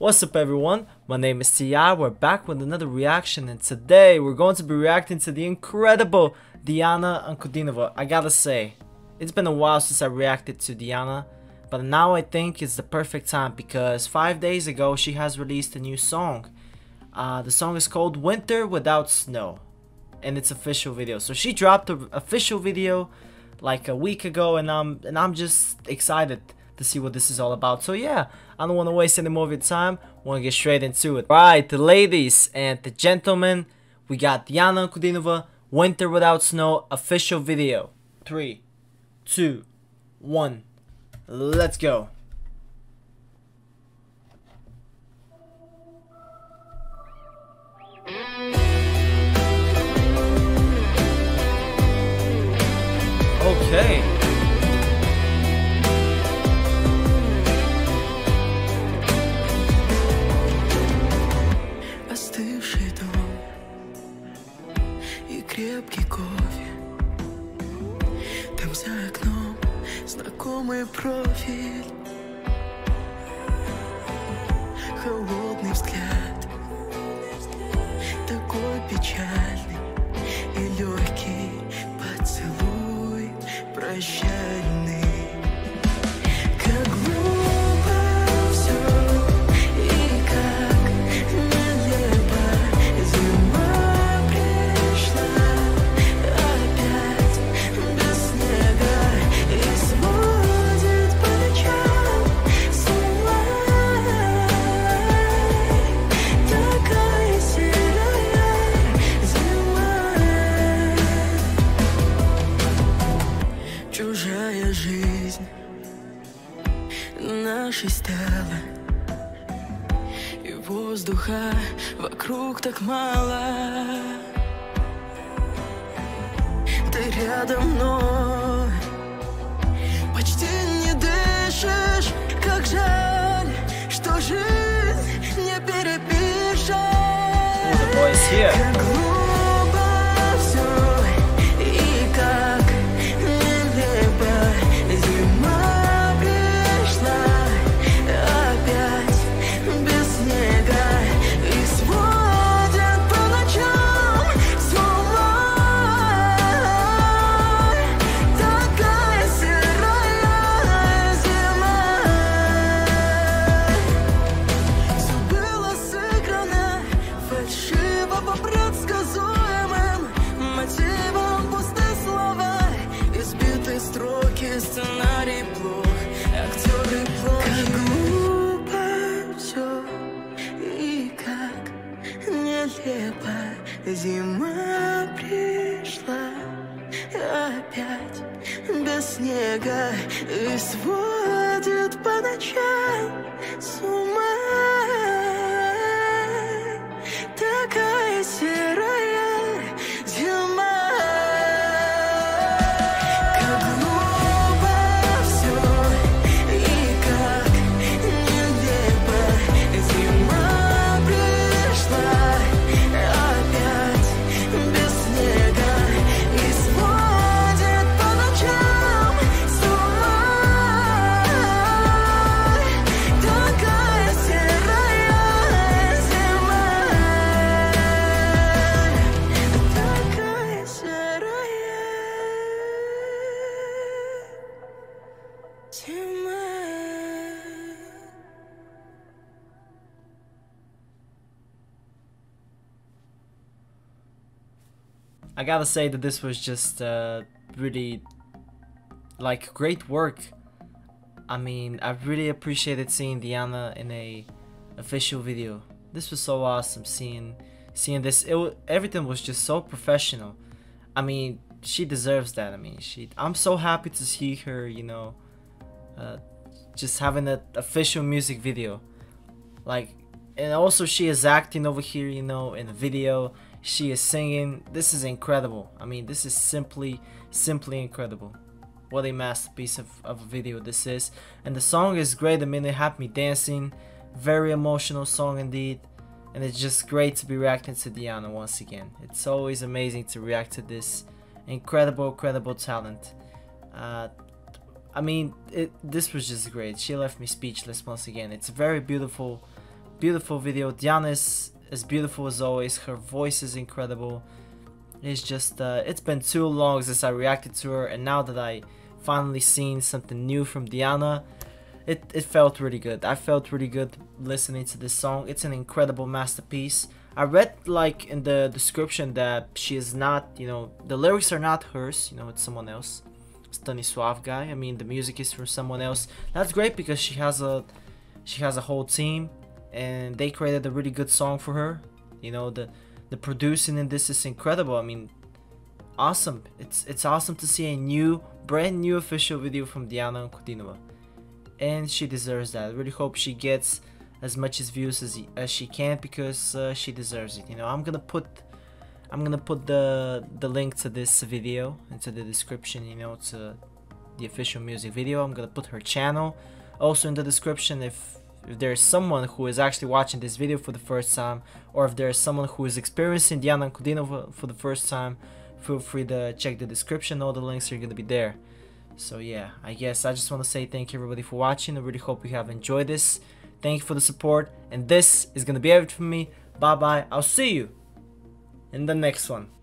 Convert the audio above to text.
What's up everyone, my name is T.I. We're back with another reaction, and today we're going to be reacting to the incredible Diana Ankudinova. I gotta say, it's been a while since I reacted to Diana, but now I think it's the perfect time because 5 days ago she has released a new song. The song is called Winter Without Snow, and it's official video. So she dropped an official video like a week ago, and I'm just excited to see what this is all about. So yeah, I don't want to waste any more of your time. Want to get straight into it. Alright, the ladies and the gentlemen, we got Diana Ankudinova, Winter Without Snow official video. 3, 2, 1, let's go. Okay. Остывший дом и крепкий кофе. Там за окном знакомый профиль, холодный взгляд, такой печальный и легкий поцелуй прощальный. Как глупо все и как нелепо. Зима пришла опять без снега и сводит по ночам с ума. Такая серая зима. Чужая жизнь нашей стала, и воздуха вокруг так мало. Ты рядом, но почти не дышишь. Как жаль, что жизнь не перепишешь. The boy is here. Как глупо всё и как нелепо. Зима пришла опять без снега и сводит по ночам с ума. Такая серая зима. Всё было сыграно фальшиво по предсказуемым мотивам. Пустые слова, избитые строки, сценарий плох, актеры плохи. Как глупо все и как нелепо. Зима пришла опять без снега и сводит по ночам с ума. Такая серая зима. Как глупо всё и как нелепо. Зима пришла опять без снега и сводит по ночам с ума. Такая серая зима. Такая серая зима. I gotta say that this was just really like great work. I mean, I really appreciated seeing Diana in a official video. This was so awesome seeing this. Everything was just so professional. I mean, she deserves that. I mean, I'm so happy to see her, you know, just having an official music video. Like, and also she is acting over here, you know, in the video. She is singing. This is incredible. I mean, this is simply incredible. What a masterpiece of a video this is. And the song is great. I mean, it had me dancing. Very emotional song indeed. And it's just great to be reacting to Diana once again. It's always amazing to react to this incredible talent. I mean, this was just great. She left me speechless once again. It's a very beautiful beautiful video. Diana is as beautiful as always. Her voice is incredible. It's just it's been too long since I reacted to her, and now that I finally seen something new from Diana, it felt really good. I felt really good listening to this song. It's an incredible masterpiece. I read like in the description that she is not, you know, the lyrics are not hers, you know, it's someone else. Stanisław guy. I mean, the music is from someone else. That's great because she has a whole team and they created a really good song for her. You know, the producing in this is incredible. I mean, awesome. It's awesome to see a brand new official video from Diana Ankudinova. And she deserves that. I really hope she gets as much views as she can because she deserves it. You know, I'm gonna put the link to this video into the description, you know, to the official music video. I'm gonna put her channel also in the description. If there's someone who is actually watching this video for the first time, or if there's someone who is experiencing Diana Ankudinova for the first time, feel free to check the description. All the links are gonna be there. So yeah, I guess I just want to say thank you everybody for watching. I really hope you have enjoyed this. Thank you for the support, and this is gonna be everything from me. Bye bye. I'll see you in the next one.